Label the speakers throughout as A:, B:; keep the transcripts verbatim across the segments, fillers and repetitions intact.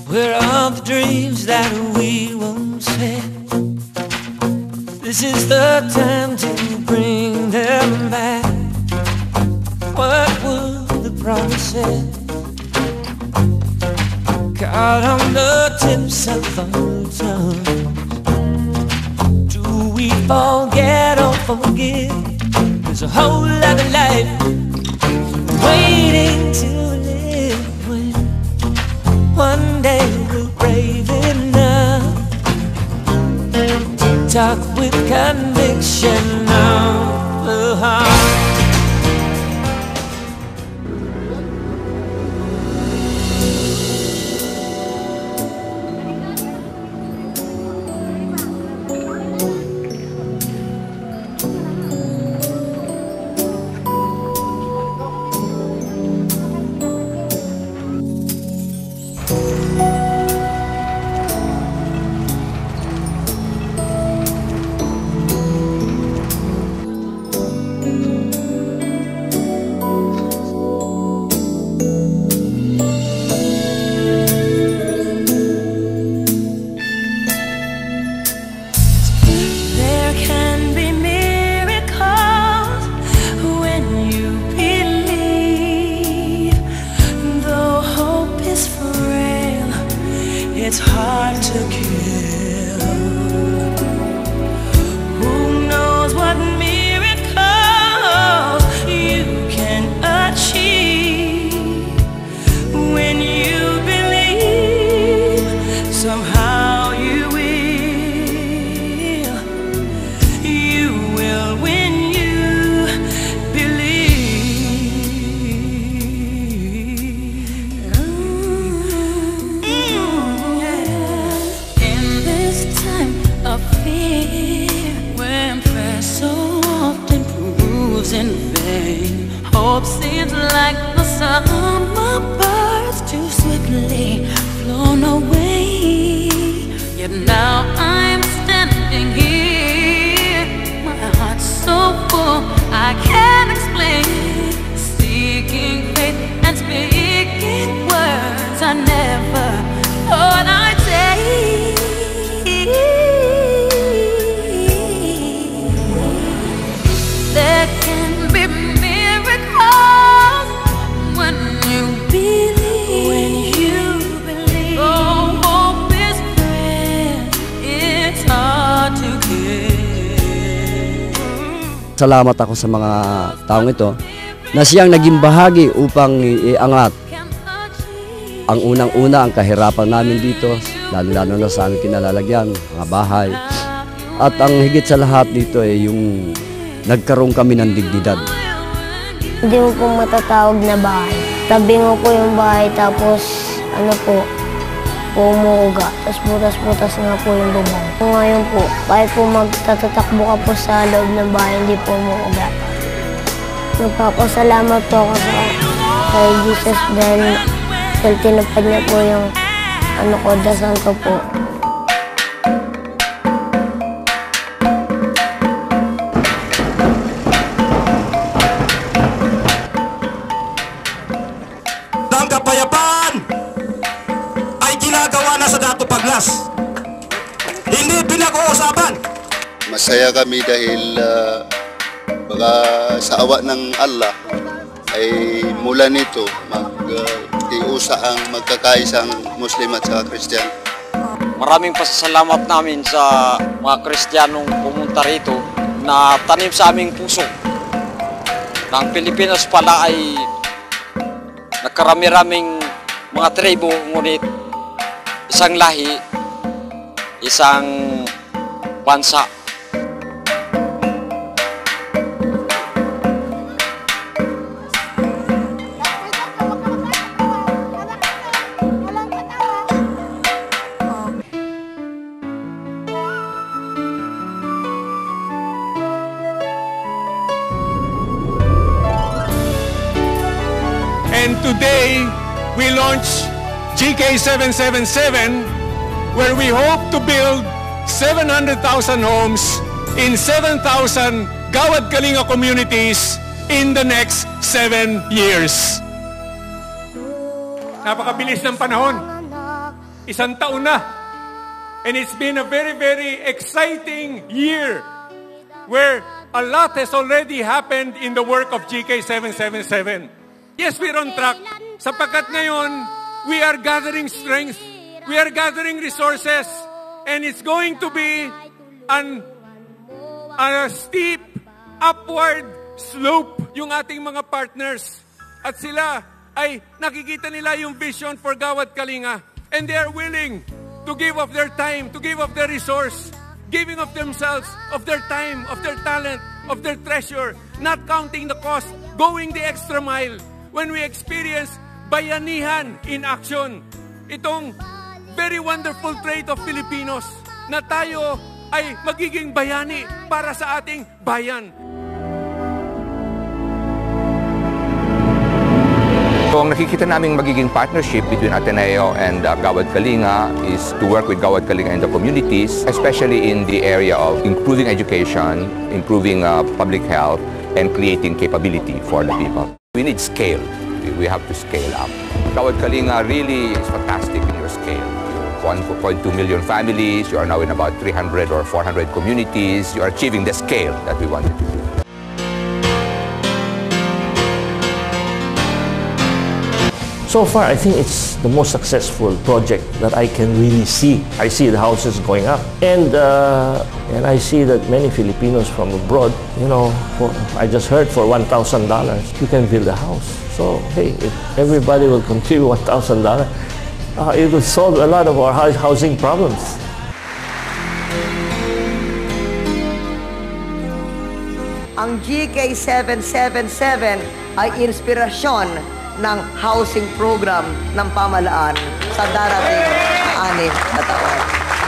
A: Where are the dreams that we once had? This is the time to bring them back. What were the promises? Caught on the tips of our tongues. Do we forget or forgive? There's a whole lot of life waiting to live when one day we're brave enough to talk with conviction of the heart.
B: It's hard to kill. Who knows what miracles you can achieve when you believe. Somehow you will. You will when you believe. Of fear, when prayer so often proves in vain, hope seems like the summer birds too swiftly flown away. Yet now I'm standing here, my heart's so full I can't explain, seeking faith and speaking words I never thought I'd say. There can be miracles when you believe. When you believe. Oh, hope is prayer. It's hard to give.
C: Salamat ako sa mga taong ito na siyang naging bahagi upang iangat ang unang-una ang kahirapan namin dito, lalo-lalo na sa aming kinalalagyan, mga bahay. At ang higit sa lahat dito ay yung nagkaroon kami ng dignidad.
D: Hindi mo po matatawag na bahay. Tabi mo po yung bahay, tapos ano po, pumuuga. Tapos butas-butas nga po yung bubong. Ngayon po, kahit po magtatatakbo ka po sa loob ng bahay, hindi po umuuga. Nagpapasalamat po ako sa kay Jesus dahil, dahil tinupad niya po yung ano ko, dasal ko po.
E: Kapayapaan ay ginagawa na sa Dato Paglas. Hindi pinag-uusapan.
F: Masaya kami dahil uh, baka sa awa ng Allah ay mula nito mag-iusa uh, ang magkakaisang Muslim at saka Christian.
G: Maraming pasasalamat namin sa mga Kristiyanong pumunta rito na tanim sa aming puso. Na ang Pilipinas pala ay nagkarami-raming mga tribo, ngunit isang lahi, isang bansa.
H: And today, we launch G K seven seven seven, where we hope to build seven hundred thousand homes in seven thousand Gawad Kalinga communities in the next seven years. Napakabilis ng panahon. isang taon na. And it's been a very, very exciting year where a lot has already happened in the work of G K seven seven seven. Yes, we're on track. Sapagkat ngayon, we are gathering strength. We are gathering resources. And it's going to be an, a steep, upward slope yung ating mga partners. At sila ay nakikita nila yung vision for Gawad Kalinga. And they are willing to give of their time, to give of their resource, giving of themselves, of their time, of their talent, of their treasure, not counting the cost, going the extra mile. When we experience bayanihan in action, itong very wonderful trait of Filipinos na tayo ay magiging bayani para sa ating bayan.
I: So, ang nakikita naming magiging partnership between Ateneo and uh, Gawad Kalinga is to work with Gawad Kalinga in the communities, especially in the area of improving education, improving uh, public health, and creating capability for the people. We need scale. We have to scale up. Gawad Kalinga really is fantastic in your scale. one point two million families, you are now in about three hundred or four hundred communities. You are achieving the scale that we wanted to do.
J: So far, I think it's the most successful project that I can really see. I see the houses going up, and uh, and I see that many Filipinos from abroad, you know, for, I just heard for one thousand dollars you can build a house. So hey, if everybody will contribute one thousand dollars, uh, it will solve a lot of our housing problems.
K: Ang G K seven seven seven ay inspirasyon ng housing program ng pamahalaan sa darating na anim na taon.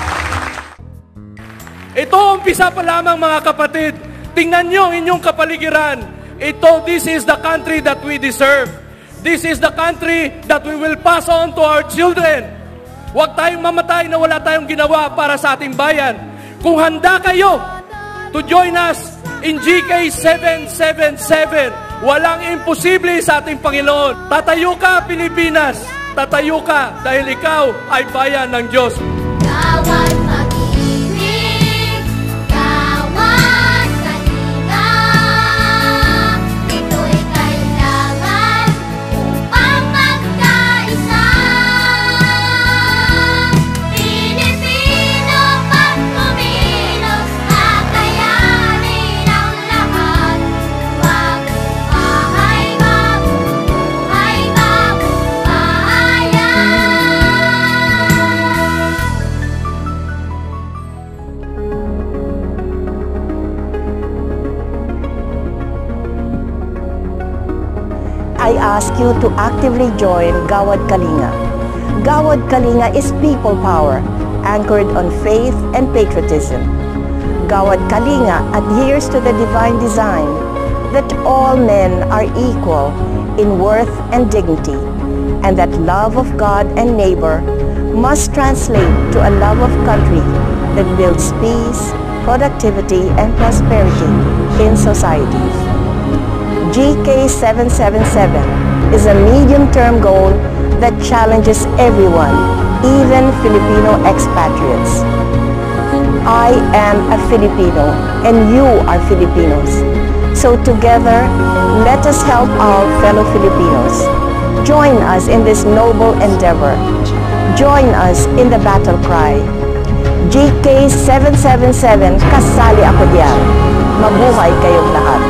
L: Ito umpisa pa lamang, mga kapatid. Tingnan nyo ang inyong kapaligiran. Ito, this is the country that we deserve. This is the country that we will pass on to our children. Huwag tayong mamatay na wala tayong ginawa para sa ating bayan. Kung handa kayo to join us in G K seven seven seven, walang imposible sa ating Panginoon. Tatayo ka, Pilipinas. Tatayo ka dahil ikaw ay bayan ng Diyos.
B: Gawad pag-ibig, Gawad Kalinga, ito'y kailangan upang magkaisa. Pilipino pag-kumilos, kakayanin ang lahat. Wag bahay, mabuhay, mabuhayan.
M: I ask you to actively join Gawad Kalinga. Gawad Kalinga is people power, anchored on faith and patriotism. Gawad Kalinga adheres to the divine design that all men are equal in worth and dignity, and that love of God and neighbor must translate to a love of country that builds peace, productivity, and prosperity in society. G K seven seven seven is a medium-term goal that challenges everyone, even Filipino expatriates. I am a Filipino and you are Filipinos. So together, let us help our fellow Filipinos. Join us in this noble endeavor. Join us in the battle cry. G K seven seven seven, kasali ako diyan. Mabuhay kayong lahat.